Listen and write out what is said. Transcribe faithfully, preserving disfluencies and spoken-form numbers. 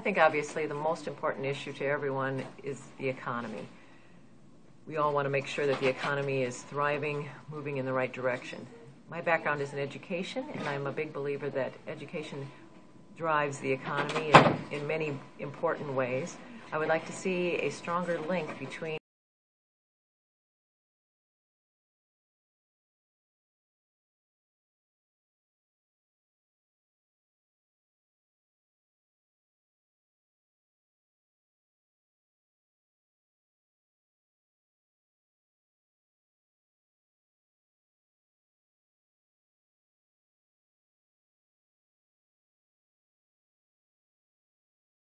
think obviously the most important issue to everyone is the economy. We all want to make sure that the economy is thriving, moving in the right direction. My background is in education, and I'm a big believer that education drives the economy in, in many important ways. I would like to see a stronger link between